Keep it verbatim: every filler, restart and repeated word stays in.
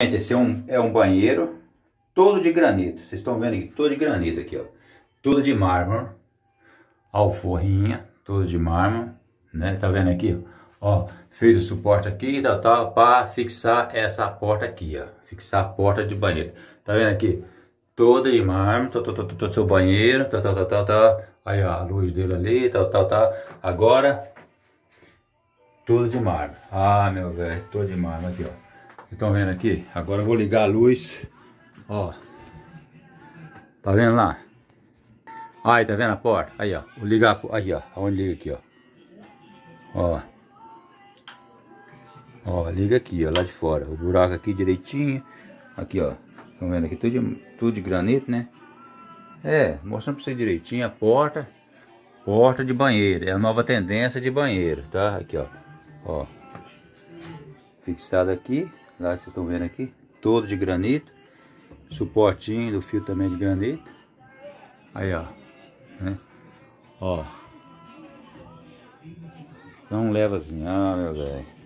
Gente, esse é um, é um banheiro todo de granito. Vocês estão vendo aqui, todo de granito aqui, ó. Tudo de mármore. Alforrinha, todo de mármore, né? Tá vendo aqui, ó. Fez o suporte aqui, tal, tal, para fixar essa porta aqui, ó. Fixar a porta de banheiro. Tá vendo aqui? Toda de mármore, tal, tal, tal, tal, seu banheiro, tal, tal, tal, tal, tal. Aí, ó, a luz dele ali, tal, tal, tal. Agora, tudo de mármore. Ah, meu velho, todo de mármore aqui, ó. Estão vendo aqui? Agora eu vou ligar a luz. Ó. Tá vendo lá? Aí, tá vendo a porta? Aí, ó. Vou ligar. Aí, ó. Onde liga aqui, ó. Ó. Ó, liga aqui, ó. Lá de fora. O buraco aqui direitinho. Aqui, ó. Estão vendo aqui? Tudo de, tudo de granito, né? É, mostrando pra vocês direitinho a porta. Porta de banheiro. É a nova tendência de banheiro, tá? Aqui, ó. Ó. Fixado aqui. Lá vocês estão vendo aqui, todo de granito, suportinho do fio também de granito. Aí, ó, né? Ó, não leva assim, ah, meu velho.